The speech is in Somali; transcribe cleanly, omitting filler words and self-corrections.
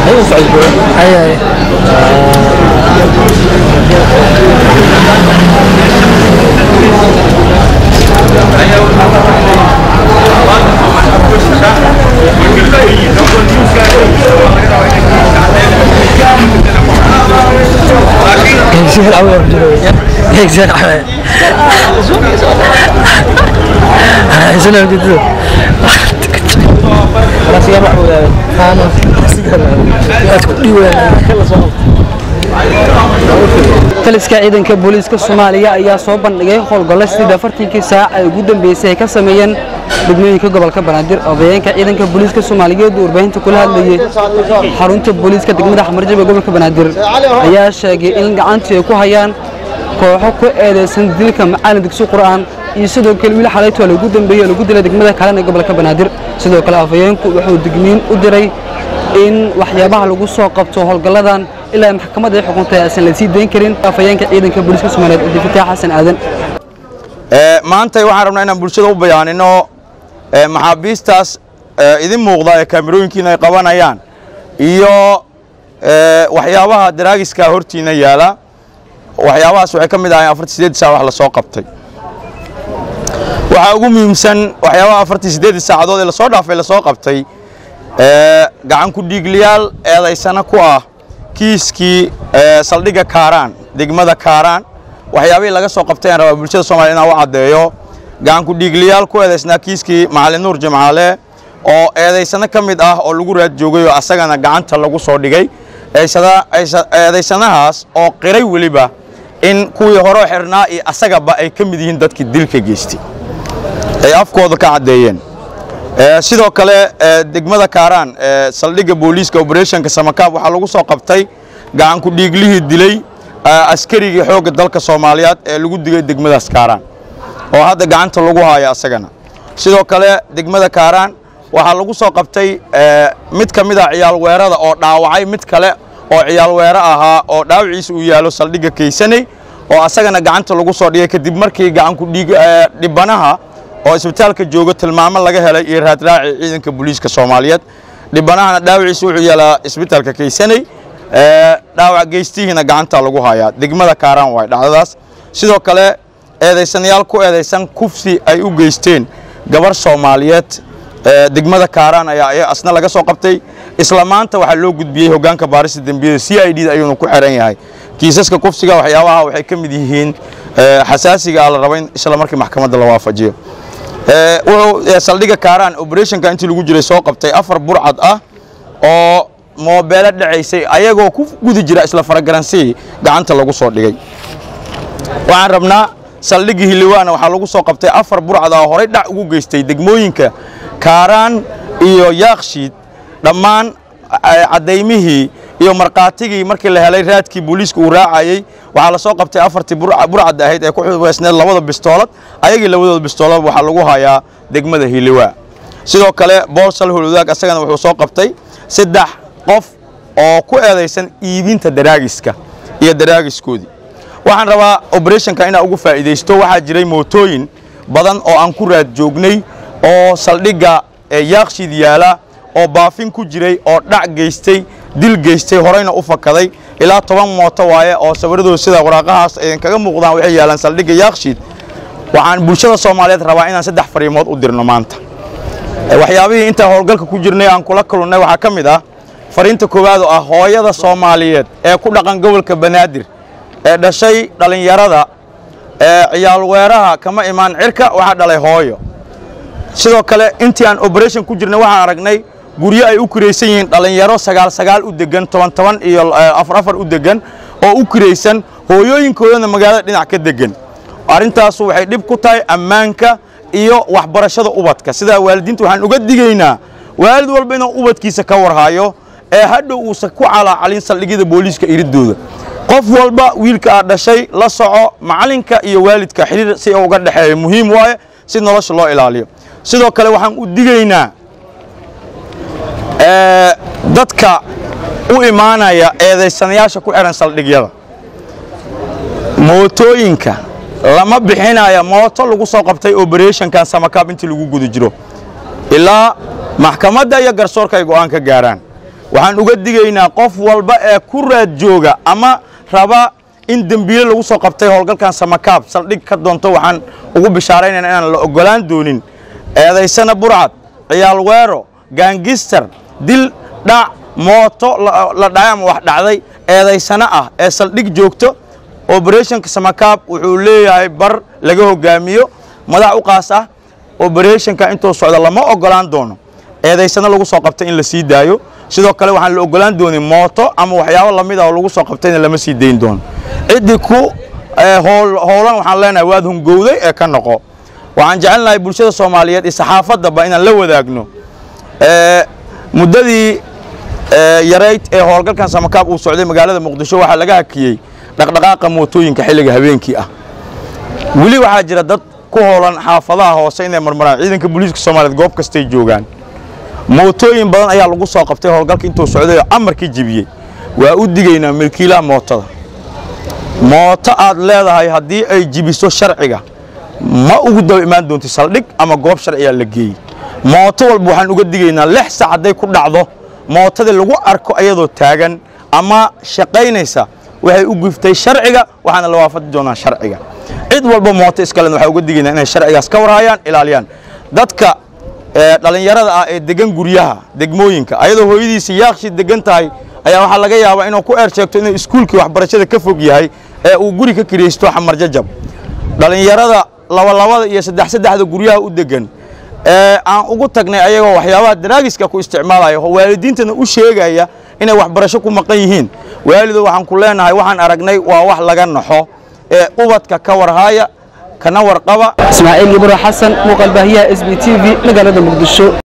أيوة سعودي أي يصير أول يصير أول يصير أول راسي معه أنا taliska ciidanka booliiska Soomaaliya ayaa soo bandhigay howlgallada 40 saac ay ugu dambeysay ka sameeyeen degmooyinka gobolka Banaadir oo bay'anka ciidanka booliiska Soomaaliyeed uu warbaahinta kula hadlayay xarunta booliiska degmada Xamarjab ee gobolka Banaadir ayaa sheegay in gacanta ay ku hayaan kooxo ku eedeysan dilka macallin dugsi Qur'aan iyo sidoo kale wiil xalayto lagu dambeeyay lagu dilay degmada kale ee gobolka Banaadir sidoo kale afayeenku wuxuu digniin u diray in waxyaabaha lagu soo qabto howlgalladan ilaa maxkamadda xukuntay aysan la sii deyn karin afayeenka ciidanka booliiska Soomaaliyeed ee Fataax Xasan Aadan maanta waxaan rabnaa inaan bulshada u bayaanino maxaabiistaas idin muuqda ee kaamirooyinkiina ay qabanayaan iyo waxyaabaha daraagiska hortiina yaala waxyaabahaas waxay ka mid ahaayeen 48 saac wax la soo qabtay waxa ugu muhiimsan waxyaabaha 48 saacadood ee la soo dhaafay la soo qabtay gacan ku dhiigliyaal eedaysana ku ah kiiskii saldhiga Kaaraan degmada Kaaraan waxyaabihii laga soo qabtay aan rabaa bulshada Soomaaliyeed inaan u cadeeyo gacan ku dhiigliyaal ku eedaysna kiiskii Macallin Nuur Jimcaale oo eedaysana ka mid ah oo lagu raad joogay oo asagana gacanta lagu soo dhigay eedaysanahaas oo qiray waliba in kuwii hore xirnaa iyo asagaba ay ka mid yihiin dadkii dilka geystay ay afkooda ka cadeeyeen sidoo kale degmada Kaaraan saldhiga booliiska operationka Samakaab waxa lagu soo qabtay gacan ku dhiiglihii dilay askarigii xoogga dalka Soomaaliyeed ee lagu digay degmadaas Kaaraan oo hadda gacanta lagu haayo asagana sidoo kale degmada Kaaraan waxa lagu soo qabtay mid kamid ah ciyaal weerada oo dhaawacay mid kale oo ciyaal weera ahaa oo dhaawaciisa uu yaalo saldhiga Keysanay oo asagana gacanta lagu soo dhigay kadib markii gacan ku dhiig dhibanaha oo isbitaalka jooga tilmaamo laga helay iyo raad raaci ciidanka booliiska Soomaaliyeed dhibanahana dhaawaciisa wuxuu yaalaa isbitaalka Keysanay dhaawac geystihiina gacanta lagu hayaa degmada Kaaraan way dhacdadaas sidoo kale eedaysanayaal ku eedeysan kufsi ay u geysteen gabar Soomaaliyeed degmada Kaaraan ayaa asna laga soo qabtay isla maanta waxa loo gudbiyay hoggaanka baarista dambiyada CID ayuu ku xiran yahay kiisaska kufsiga waxyaabaha waxay ka mid yihiin xasaasiga la rabo in isla markii maxkamadda la waafajiyo wuxuu saldhiga Kaaraan operationka intii lagu jiray soo qabtay 4 burcad ah oo moobeelo dhacaysay ayagoo ku gudi jira isla faragaransii gacanta lagu soo dhigay waxaan rabnaa saldhiga Hiliwaana waxa lagu soo qabtay 4 burcad ah hore dhac ugu geystay degmooyinka Kaaraan iyo Yaaqshiid dhammaan cadeymihii iyo marqaatigii markii la helay raadkii booliiska uu raacayay waxa la soo qabtay 4 burcad ahayd ee ku xubnaysneed labada bistoolad ayagii labadooda bistoolad waxa lagu hayaa degmada Hiliwaa sidoo kale Boosal Huludaag asagana wuxuu soo qabtay 3 qof oo ku eedeysan iibinta daraagiska iyo daraagiskoodii waxaan rabaa operationka ina ugu faa'iideysto waxa jiray mootooyin badan oo aan ku raad joognay oo saldhiga Yaaqshiid yaala oo baafin ku jiray oo dhac geystay dil geystay horeyna u fakaday ilaa 10 mooto waaye oo sawirradooda sida waraaqahaas ay kaga muuqdaan waxay yaalaan saldhiga Yaaqshiid waxaan bulshada Soomaaliyeed rabaa inaan 3 fariimood u dirno maanta waxyaabihii inta howlgalka ku jirnay aan kula kulannay waxa kamid ah fariinta koowaad oo ah hooyada Soomaaliyeed ee ku dhaqan gobolka Banaadir ee dhashay dhalinyarada ciyaal weeraha kama imaan cirka waxa dhalay hooyo sidoo kale intii aan operation ku jirnay waxaan aragnay guryo ay u kireysan yihiin dhalinyaro 9 u degan 10 iyo 4 u degan oo u kireysan hooyooyinkoodana magaalada dhinac ka degan arintaas waxay dib ku tahay ammaanka iyo waxbarashada ubadka sida waalidiintu waxaan uga digaynaa waalid walba inuu ubadkiisa ka warhayo ee hadhow uu ku calaalin saldhigida booliiska iridooda qof walba wiilka dhashay la soco macalinka iyo waalidka xiriir si uu uga dhaxeeyo muhiim waaye si nolosha loo ilaaliyo sidoo kale waxaan u digaynaa dadka u imaanaya eedeysanayaasha ku xiran saldhigyada mootooyinka lama bixinayo mooto lagu soo qabtay operationkan Samakaab intii lagu guda jiro ilaa maxkamadda iyo garsoorka ay go'aan ka gaaraan waxaan uga digaynaa qof walba ee ku raad jooga ama raba in dambiile lagu soo qabtay howlgalkan samakaab saldhig ka doonto waxaan ugu bishaaraynaynaa inaan la ogolaan doonin eedaysana burcad ciyaal weero gaangister dil dhac mooto la dhacay ama wax dhacday eedaysana ah ee saldhig joogto operationka samakaab wuxuu leeyahay bar laga hogaamiyo madax u qaas ah operationka intuu socdo lama ogolaan doono eedaysana lagu soo qabtay in la sii daayo sidoo kale waxaan la ogolaan doonin mooto ama waxyaabo lamid ah oo lagu soo qabtayna lama sii dayn doono cidii ku howlan waxaan leenahay waad hungowday ee ka noqo waxaan jecelnahay bulshada Soomaaliyeed iyo saxaafadaba inaan la wadaagno muddadii yareyd ee howlgalkan samakaab uu socday magaalada Muqdisho waxa laga hakiyay dhaqdhaqaaqa mootooyinka xilliga habeenkii ah wali waxa jira dad ku howlan xaafadaha hoose inay marmaraan ciidanka booliiska Soomaaliyeed goob kasta ay joogaan mootooyin badan ayaa lagu soo qabtay howlgalka intuu socday amarkii jibiyay waa u digaynaa milkiilaha mootada mooto aad leedahay haddii ay jibiso sharciga ma ugu daba imaan doonto saldhig ama goob sharciya la geeyay mooto walba waxaan uga digaynaa 6 saac haday ku dhacdo mootada lagu arko ayadoo taagan ama shaqaynaysa waxay u guftay sharciga waxaana la waafaqi doonaa sharciga cid walba mooto iska leh waxa uga digaynaa inay sharcigaas ka warhayaan ilaaliyaan dadka dhalinyarada ah ee degan guryaha degmooyinka ayadoo hooyadiisa yaaqshi degan tahay ayaa waxa laga yaabaa inuu ku sheegto inuu iskuulkii waxbarashada ka fog yahay ee uu guri ka kireysto xamar jajab dhalinyarada laba iyo saddexda guryaha u degan aan ugu tagnay ayagoo waxyaabaha daraagiska ku isticmaalaya waalidiintana u sheegaya inay waxbarasho ku maqan yihiin waalido waxaan ku leenahay waxaan aragnay waa wax laga naxo ee ubadka ka warhaya kana warqaba Ismaaciil Ibro Xasan muuqaal baahiyaha SBTV magaalada Muqdisho.